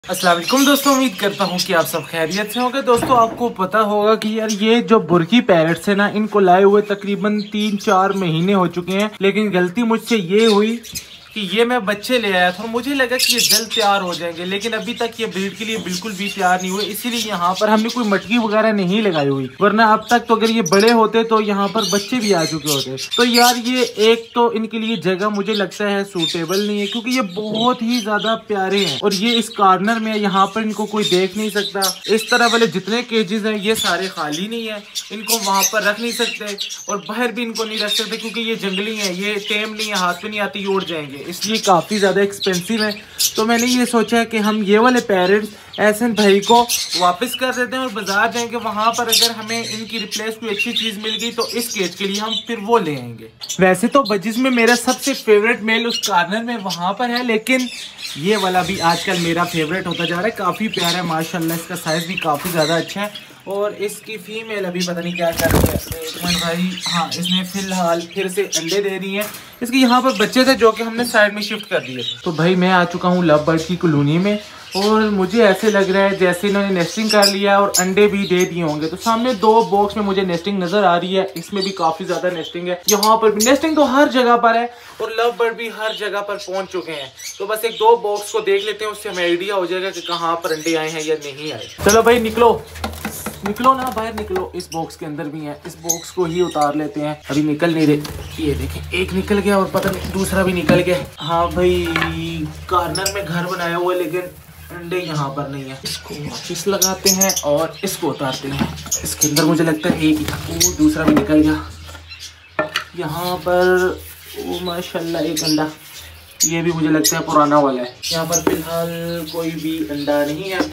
अस्सलाम वालेकुम दोस्तों, उम्मीद करता हूँ कि आप सब खैरियत से होंगे। दोस्तों आपको पता होगा कि यार ये जो बुर्की पैरट्स है ना, इनको लाए हुए तकरीबन 3-4 महीने हो चुके हैं। लेकिन गलती मुझसे ये हुई कि ये मैं बच्चे ले आया था और मुझे लगा कि ये जल्द तैयार हो जाएंगे, लेकिन अभी तक ये ब्रीड के लिए बिल्कुल भी तैयार नहीं हुए। इसीलिए यहाँ पर हमने कोई मटकी वगैरह नहीं लगाई हुई, वरना अब तक तो अगर ये बड़े होते तो यहाँ पर बच्चे भी आ चुके होते। तो यार ये एक तो इनके लिए जगह मुझे लगता है सूटेबल नहीं है, क्योंकि ये बहुत ही ज्यादा प्यारे हैं और ये इस कॉर्नर में, यहाँ पर इनको कोई देख नहीं सकता। इस तरह वाले जितने केजेस हैं ये सारे खाली नहीं है, इनको वहां पर रख नहीं सकते और बाहर भी इनको नहीं रख सकते, क्योंकि ये जंगली है, ये टेम नहीं है, हाथ पे नहीं आती, उड़ जाएंगे, इसलिए काफ़ी ज़्यादा एक्सपेंसिव है। तो मैंने ये सोचा है कि हम ये वाले पैरेट्स एहसन भाई को वापस कर देते हैं और बाजार जाएंगे, वहाँ पर अगर हमें इनकी रिप्लेस कोई अच्छी चीज़ मिल गई तो इस केज के लिए हम फिर वो ले आएंगे। वैसे तो बजिस में मेरा सबसे फेवरेट मेल उस कॉर्नर में वहाँ पर है, लेकिन ये वाला भी आजकल मेरा फेवरेट होता जा रहा है। काफ़ी प्यारा है माशाल्लाह, इसका साइज़ भी काफ़ी ज़्यादा अच्छा है। और इसकी फीमेल अभी पता नहीं क्या कर रही है भाई। हाँ, इसने फिलहाल फिर से अंडे दे रही है। इसके यहाँ पर बच्चे थे जो कि हमने साइड में शिफ्ट कर दिए। तो भाई मैं आ चुका हूँ लव बर्ड की कॉलोनी में और मुझे ऐसे लग रहा है जैसे इन्होंने नेस्टिंग कर लिया और अंडे भी दे दिए होंगे। तो सामने 2 बॉक्स में मुझे नेस्टिंग नजर आ रही है, इसमें भी काफी ज्यादा नेस्टिंग है, यहाँ पर भी नेस्टिंग तो हर जगह पर है और लव बर्ड भी हर जगह पर पहुंच चुके हैं। तो बस एक 2 बॉक्स को देख लेते हैं, उससे हमें आइडिया हो जाएगा कि कहाँ पर अंडे आए हैं या नहीं आए। चलो भाई निकलो निकलो ना, बाहर निकलो। इस बॉक्स के अंदर भी है, इस बॉक्स को ही उतार लेते हैं, अभी निकल नहीं रहे। ये देखें, एक निकल गया और पता नहीं दूसरा भी निकल गया। हाँ भाई, कॉर्नर में घर बनाया हुआ है लेकिन अंडे यहाँ पर नहीं है। इसको वापस लगाते हैं और इसको उतारते हैं। इसके अंदर मुझे लगता है एक ही, दूसरा भी निकल गया यहाँ पर। ओ माशाल्लाह, एक अंडा, ये भी मुझे लगता है पुराना वाला है। यहाँ पर फिलहाल कोई भी अंडा नहीं है,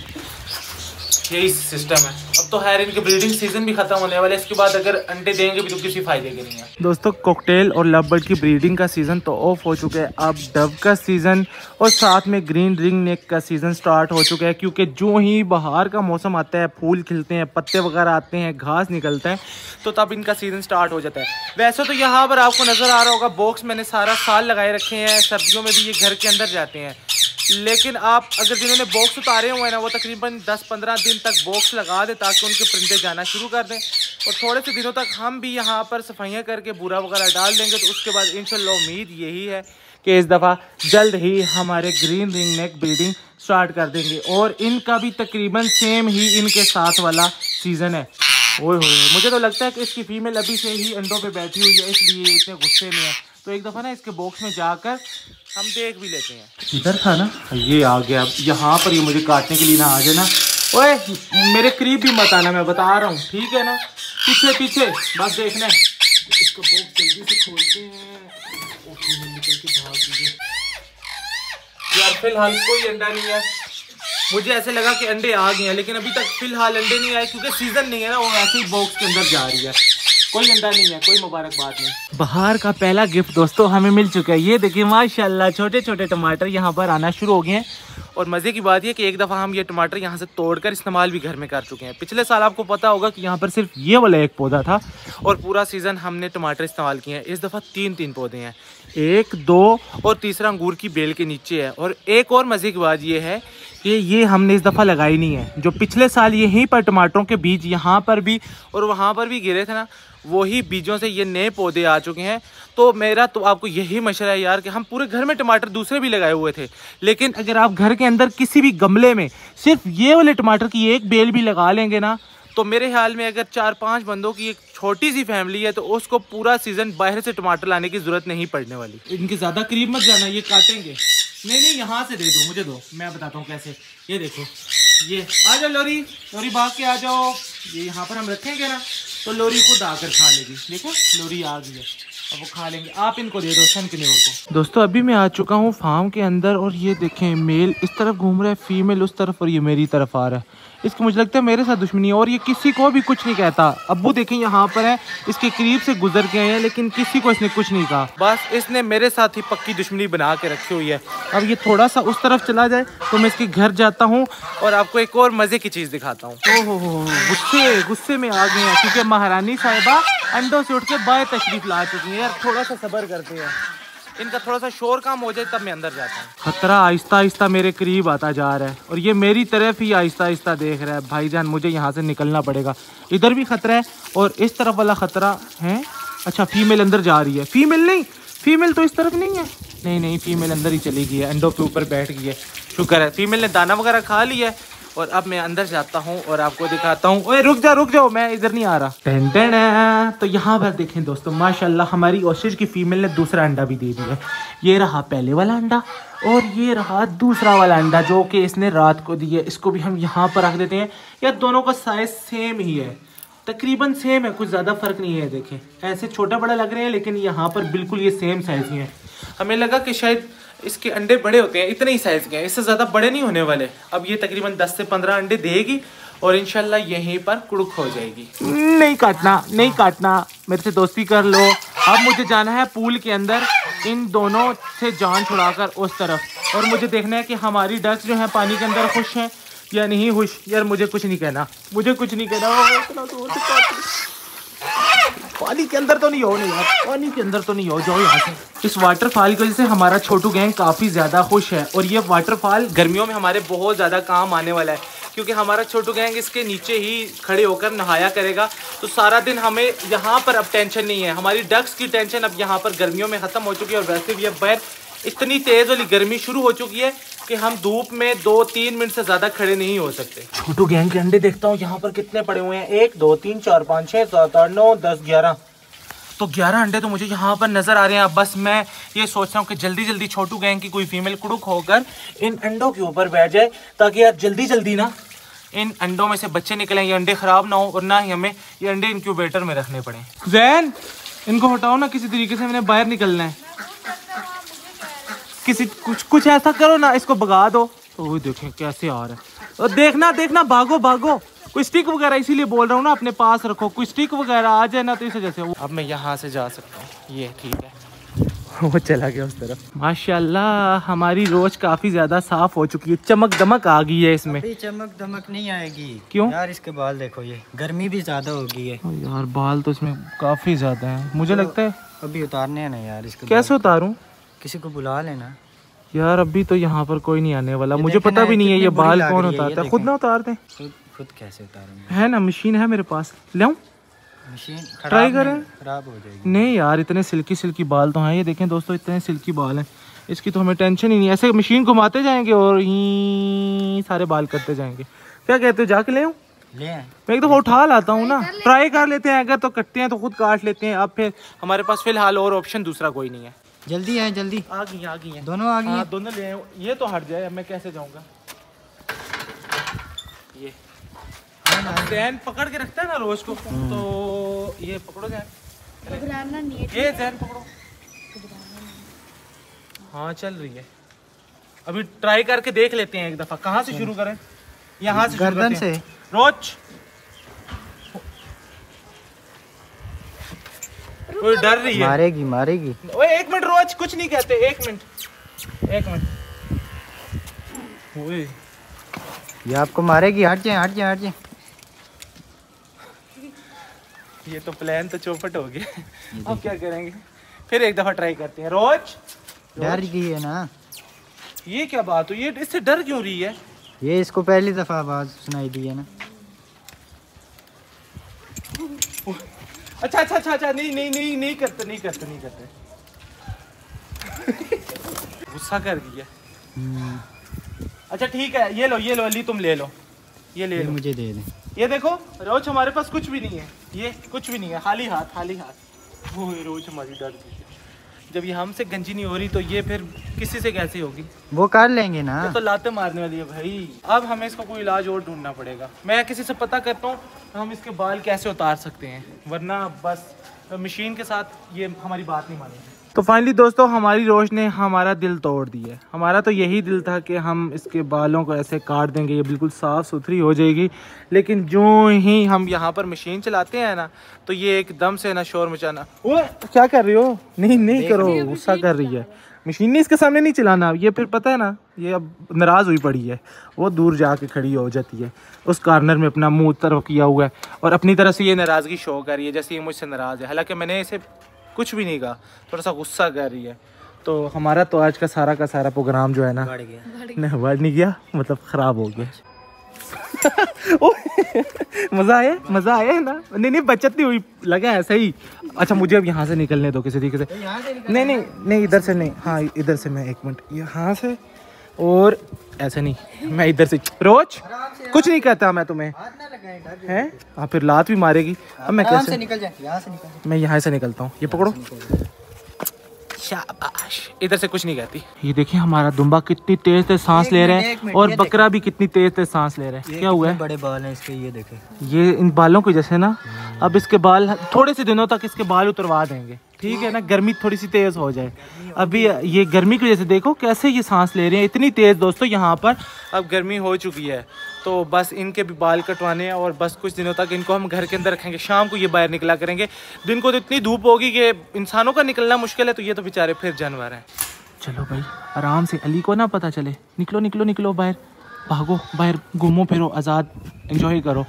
यही सिस्टम है। अब तो खैर इनके ब्रीडिंग सीजन भी खत्म होने वाले, इसके बाद अगर अंडे देंगे भी तो किसी फायदे के नहीं है। दोस्तों कॉकटेल और लव बर्ड की ब्रीडिंग का सीजन तो ऑफ हो चुका है, अब डव का सीजन और साथ में ग्रीन रिंग नेक का सीजन स्टार्ट हो चुका है। क्योंकि जो ही बाहर का मौसम आता है, फूल खिलते हैं, पत्ते वगैरह आते हैं, घास निकलता है, तो तब इनका सीजन स्टार्ट हो जाता है। वैसे तो यहाँ पर आपको नजर आ रहा होगा बॉक्स मैंने सारा साल लगाए रखे हैं, सर्दियों में भी ये घर के अंदर जाते हैं। लेकिन आप अगर जिन्होंने बॉक्स उतारे हुए हैं ना, वो तकरीबन 10-15 दिन तक बॉक्स लगा दे ताकि उनके परिंदे जाना शुरू कर दें, और थोड़े से दिनों तक हम भी यहाँ पर सफाइयाँ करके बूरा वगैरह डाल देंगे। तो उसके बाद इंशाल्लाह उम्मीद यही है कि इस दफ़ा जल्द ही हमारे green ring neck breeding start कर देंगे और इनका भी तकरीबन सेम ही इनके साथ वाला सीज़न है। ओए होए, मुझे तो लगता है कि इसकी फीमेल अभी से ही अंडों पे बैठी हुई है, इसलिए इतने गुस्से में है। तो एक दफ़ा ना इसके बॉक्स में जाकर हम देख भी लेते हैं। इधर था ना, ये आ गया। अब यहाँ पर ये मुझे काटने के लिए ना आ जाना। ओए मेरे करीब भी मत आना, मैं बता रहा हूँ, ठीक है ना। पीछे पीछे बस देखना है। इसको बॉक्स जल्दी से खोलते हैं। निकल के भाग दीजिए यार। फिलहाल कोई अंडा नहीं है, मुझे ऐसे लगा कि अंडे आ गए हैं, लेकिन अभी तक फिलहाल अंडे नहीं आए क्योंकि सीजन नहीं है ना, वो ऐसे ही बॉक्स के अंदर जा रही है। कोई अंडा नहीं है, कोई मुबारकबाद नहीं। बाहर का पहला गिफ्ट दोस्तों हमें मिल चुका है। ये देखिए माशाल्लाह, छोटे छोटे टमाटर यहाँ पर आना शुरू हो गए हैं। और मज़े की बात यह कि एक दफ़ा हम ये टमाटर यहाँ से तोड़कर इस्तेमाल भी घर में कर चुके हैं। पिछले साल आपको पता होगा कि यहाँ पर सिर्फ ये वाला एक पौधा था और पूरा सीज़न हमने टमाटर इस्तेमाल किए हैं। इस दफ़ा 3 पौधे हैं, 1, 2 और तीसरा अंगूर की बेल के नीचे है। और एक और मज़े की बात यह है कि ये हमने इस दफ़ा लगाई नहीं है। जो पिछले साल यहीं पर टमाटरों के बीज यहाँ पर भी और वहाँ पर भी गिरे थे ना, वही बीजों से ये नए पौधे आ चुके हैं। तो मेरा तो आपको यही मशवरा है यार कि हम पूरे घर में टमाटर दूसरे भी लगाए हुए थे, लेकिन अगर आप घर के अंदर किसी भी गमले में सिर्फ ये वाले टमाटर की एक बेल भी लगा लेंगे ना, तो मेरे ख्याल में अगर 4-5 बंदों की एक छोटी सी फैमिली है तो उसको पूरा सीजन बाहर से टमाटर लाने की जरूरत नहीं पड़ने वाली। इनके ज़्यादा करीब मत जाना, ये काटेंगे। नहीं नहीं, यहाँ से दे दो, मुझे दो, मैं बताता हूँ कैसे। ये देखो, ये आ जाओ लोरी, लोरी भाग के आ जाओ। ये यहाँ पर हम रखेंगे ना तो लोरी खुद आकर खा लेगी। देखो लोरी आ गई है, अब वो खा लेंगे। आप इनको दे दो सनकनेवर को। दोस्तों अभी मैं आ चुका हूँ फार्म के अंदर और ये देखें मेल इस तरफ घूम रहा है, फीमेल उस तरफ, और ये मेरी तरफ आ रहा है। इसको मुझे लगता है मेरे साथ दुश्मनी है और ये किसी को भी कुछ नहीं कहता। अब्बू देखें यहाँ पर है, इसके करीब से गुजर गए हैं लेकिन किसी को इसने कुछ नहीं कहा। बस इसने मेरे साथ ही पक्की दुश्मनी बना के रखी हुई है। अब ये थोड़ा सा उस तरफ चला जाए तो मैं इसके घर जाता हूँ और आपको एक और मजे की चीज दिखाता हूँ। ओहो, गुस्से में आ गए हैं क्योंकि महारानी साहिबा अंडों से उठ के बाहर तशरीफ ला चुकी है। यार थोड़ा सा सब्र करते हैं। इनका थोड़ा सा शोर काम हो जाए तब मैं अंदर जाता हूँ। खतरा आहिस्ता आहिस्ता मेरे करीब आता जा रहा है और ये मेरी तरफ ही आहिस्ता आहिस्ता देख रहा है। भाईजान मुझे यहाँ से निकलना पड़ेगा। इधर भी खतरा है और इस तरफ वाला खतरा है। अच्छा फीमेल अंदर जा रही है। फीमेल नहीं, फीमेल तो इस तरफ नहीं है। नहीं फीमेल अंदर ही चली गई है, अंडों के ऊपर बैठ गई है। शुक्र है फीमेल ने दाना वगैरह खा लिया है। और अब मैं अंदर जाता हूँ और आपको दिखाता हूँ। ओए रुक जाओ, मैं इधर नहीं आ रहा। टेंटन। तो यहाँ पर देखें दोस्तों, माशाल्लाह हमारी ऑस्ट्रिच की फीमेल ने दूसरा अंडा भी दे दिया। ये रहा पहले वाला अंडा और ये रहा दूसरा वाला अंडा जो कि इसने रात को दिया। इसको भी हम यहाँ पर रख देते हैं। यार दोनों का साइज सेम ही है, तकरीबन सेम है, कुछ ज़्यादा फर्क नहीं है। देखें ऐसे छोटा बड़ा लग रहे हैं लेकिन यहाँ पर बिल्कुल ये सेम साइज ही है। हमें लगा कि शायद इसके अंडे बड़े होते हैं, इतने ही साइज के हैं, इससे ज़्यादा बड़े नहीं होने वाले। अब ये तकरीबन 10 से 15 अंडे देगी और इंशाल्लाह यहीं पर कुड़ुक हो जाएगी। नहीं काटना, मेरे से दोस्ती कर लो। अब मुझे जाना है पूल के अंदर, इन दोनों से जान छुड़ाकर उस तरफ। और मुझे देखना है कि हमारी डक्स जो है पानी के अंदर खुश हैं या नहीं खुश। यार मुझे कुछ नहीं कहना। पानी के अंदर तो नहीं हो, नहीं यार पानी के अंदर तो नहीं हो। जाओ यहाँ से। इस वाटरफॉल की वजह से हमारा छोटू गैंग काफ़ी ज़्यादा खुश है और ये वाटरफॉल गर्मियों में हमारे बहुत ज़्यादा काम आने वाला है क्योंकि हमारा छोटू गैंग इसके नीचे ही खड़े होकर नहाया करेगा। तो सारा दिन हमें यहाँ पर अब टेंशन नहीं है। हमारी डक्स की टेंशन अब यहाँ पर गर्मियों में ख़त्म हो चुकी है और वैसे भी अब बाहर इतनी तेज़ वाली गर्मी शुरू हो चुकी है कि हम धूप में 2-3 मिनट से ज़्यादा खड़े नहीं हो सकते। छोटू गैंग के अंडे देखता हूँ यहाँ पर कितने पड़े हुए हैं। 1 2 3 4 5 6 7 8 9 10 11। तो 11 अंडे तो मुझे यहाँ पर नज़र आ रहे हैं। अब बस मैं ये सोच रहा हूँ कि जल्दी जल्दी छोटू गैंग की कोई फीमेल कुड़ुक होकर इन अंडों के ऊपर बैठ जाए ताकि यार जल्दी जल्दी ना इन अंडों में से बच्चे निकलें, ये अंडे ख़राब ना हो और ना ही हमें ये अंडे इंक्यूबेटर में रखने पड़े। जैन इनको हटाओ ना, किसी तरीके से मैंने बाहर निकलना है। किसी कुछ ऐसा करो ना, इसको भगा दो। तो देखें कैसे आ रहा है। और देखना भागो। कोई स्टिक वगैरह, इसीलिए बोल रहा हूँ ना अपने पास रखो। कोई स्टिक वगैरह आ जाए ना तो इस वजह से। अब मैं यहाँ से जा सकता हूँ, ये ठीक है। वो चला गया उस तरफ। माशाल्लाह हमारी रोज काफी ज्यादा साफ हो चुकी है, चमक दमक आ गई है इसमें। अभी चमक दमक नहीं आएगी। क्यों यार? इसके बाल देखो, ये गर्मी भी ज्यादा हो गई है। यार बाल तो इसमें काफी ज्यादा है, मुझे लगता है अभी उतारने हैं ना यार इसके। कैसे उतारूं? किसी को बुला लेना यार। अभी तो यहाँ पर कोई नहीं आने वाला, मुझे पता भी नहीं है ये बाल कौन उतारता है। खुद ना उतार दे। खुद कैसे उतारूंगा? है ना मशीन है मेरे पास, ले आऊं? मशीन ट्राई करें? खराब हो जाएगी। नहीं यार इतने सिल्की बाल तो हैं। ये देखें दोस्तों, इतने सिल्की बाल हैं, इसकी तो हमें टेंशन ही नहीं। ऐसे मशीन घुमाते जाएंगे और ही सारे बाल करते जाएंगे। क्या कहते हो, जाके ले आऊं? मैं एक दफा उठा लाता हूँ ना, ट्राई कर लेते हैं। अगर तो कटते हैं तो खुद काट लेते हैं। अब फिर हमारे पास फिलहाल और ऑप्शन दूसरा कोई नहीं है। जल्दी है, जल्दी। आ गई हैं दोनों आ गई हैं। दोनों ले आए। ये तो हट जाए, अब मैं कैसे जाऊंगा? ये जैन पकड़ के रखता है ना रोज को, तो ये पकड़ो जैन। ये जैन पकड़ो। हाँ चल रही है। अभी ट्राई करके देख लेते हैं एक दफा। कहाँ से शुरू करें? यहाँ से गर्दन से। रोज कोई डर रही है। मारेगी। ओए 1 मिनट रोज, कुछ नहीं कहते। 1 मिनट। ओए ये आपको मारेगी। हट जाए। ये तो प्लान तो चौपट हो गया। अब क्या करेंगे? फिर एक दफा ट्राई करते हैं। रोज डर गई है ना? ये क्या बात हुई? ये इससे डर क्यों रही है? ये इसको पहली दफा आवाज सुनाई दी है ना। अच्छा। नहीं करते। गुस्सा कर गई है। अच्छा ठीक है, ये लो अली, तुम ले लो। ये ले लो, मुझे दे दे। ये देखो रोज, हमारे पास कुछ भी नहीं है। ये कुछ भी नहीं है, खाली हाथ। वो रोज हमारी डर गई है। जब ये हमसे गंजी नहीं हो रही तो ये फिर किसी से कैसे होगी? वो कर लेंगे ना। तो लाते मारने वाली है भाई। अब हमें इसका कोई इलाज और ढूंढना पड़ेगा। मैं किसी से पता करता हूँ हम इसके बाल कैसे उतार सकते हैं, वरना बस मशीन के साथ ये हमारी बात नहीं मानेगी। तो फाइनली दोस्तों हमारी रोश ने हमारा दिल तोड़ दिया है। हमारा तो यही दिल था कि हम इसके बालों को ऐसे काट देंगे, ये बिल्कुल साफ़ सुथरी हो जाएगी। लेकिन जो ही हम यहाँ पर मशीन चलाते हैं ना, तो ये एकदम से ना शोर मचाना। वो क्या कर रही हो? नहीं करो, गुस्सा कर रही है। मशीन नहीं इसके सामने नहीं चलाना। ये फिर पता है ना, ये अब नाराज़ हुई पड़ी है। वो दूर जाके खड़ी हो जाती है, उस कॉर्नर में अपना मुँह तरफ किया हुआ है और अपनी तरफ से ये नाराज़गी शो कर रही है जैसे ये मुझसे नाराज़ है। हालांकि मैंने इसे कुछ भी नहीं कहा, थोड़ा सा गुस्सा कर रही है। तो हमारा तो आज का सारा प्रोग्राम जो है ना बढ़ नहीं गया, मतलब खराब हो गया। मजा आया ना? नहीं बचत नहीं हुई, लगा ऐसा ही। अच्छा मुझे अब यहाँ से निकलने दो किसी तरीके से। नहीं इधर से नहीं, हाँ इधर से। मैं 1 मिनट, यहाँ से और ऐसे नहीं, मैं इधर से। रोज कुछ नहीं कहता मैं तुम्हें, हैं? हाँ फिर लात भी मारेगी। अब मैं कैसे निकल जाए? यहाँ से निकल। मैं यहाँ से निकलता हूँ, ये पकड़ो। शाबाश, इधर से कुछ नहीं कहती। ये देखिए हमारा दुम्बा कितनी तेज सांस ले रहे हैं, और बकरा भी कितनी तेज सांस ले रहे हैं। क्या हुआ है? बड़े बाल हैं इसके, ये देखे। ये इन बालों की वजह से ना अब इसके बाल थोड़े से दिनों तक इसके बाल उतरवा देंगे, ठीक है ना? गर्मी थोड़ी सी तेज हो जाए। अभी ये गर्मी की वजह से देखो कैसे ये सांस ले रहे हैं, इतनी तेज दोस्तों। यहाँ पर अब गर्मी हो चुकी है, तो बस इनके भी बाल कटवाने हैं, और बस कुछ दिनों तक इनको हम घर के अंदर रखेंगे। शाम को ये बाहर निकला करेंगे, दिन को तो इतनी धूप होगी कि इंसानों का निकलना मुश्किल है, तो ये तो बेचारे फिर जानवर हैं। चलो भाई आराम से, अली को ना पता चले। निकलो बाहर, भागो बाहर, घूमो फिरो, आज़ाद एंजॉय करो।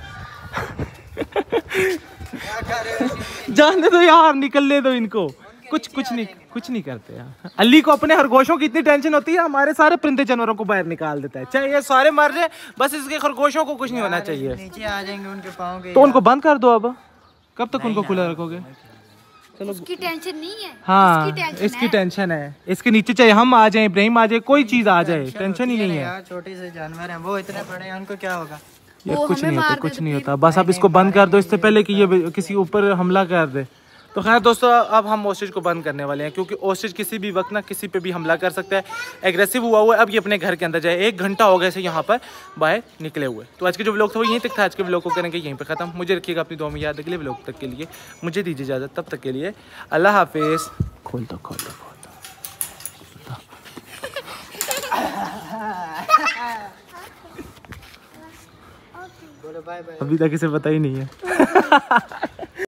जाने दो यार, निकलने दो इनको। कुछ नहीं करते यार। अली को अपने खरगोशों की इतनी टेंशन होती है, हमारे सारे परिंदे जानवरों को बाहर निकाल देता है। चाहे ये सारे मर जाए, बस इसके खरगोशों को कुछ नहीं होना चाहिए। नीचे आ जाएंगे उनके पाँव के। तो उनको बंद कर दो। अब कब तक उनको खुला रखोगे? चलो, उसकी टेंशन नहीं है। हाँ इसकी टेंशन है। इसके नीचे चाहे हम आ जाए, इब्राहिम आ जाए, कोई चीज आ जाए, टेंशन ही नहीं है यार। छोटे से जानवर हैं, वो इतने बड़े हैं, उनको क्या होगा? यार कुछ नहीं होता। बस अब इसको बंद कर दो, इससे पहले कि ये किसी ऊपर हमला कर दे। तो खैर दोस्तों, अब हम ऑस्ट्रिच को बंद करने वाले हैं, क्योंकि ऑस्ट्रिच किसी भी वक्त ना किसी पे भी हमला कर सकता है। एग्रेसिव हुआ है, अब ये अपने घर के अंदर जाए। 1 घंटा हो गया इसे यहाँ पर बाहर निकले हुए। तो आज के जो व्लॉग था वो यहीं तक था। आज के व्लॉग को करेंगे यहीं पे ख़त्म। मुझे रखिएगा अपनी दुआ में याद। अगले व्लॉग तक के लिए मुझे दीजिए इजाज़त। तब तक के लिए अल्लाह हाफिज़। खोल दो। बोलो बाय बाय। अभी तक इसे पता ही नहीं है।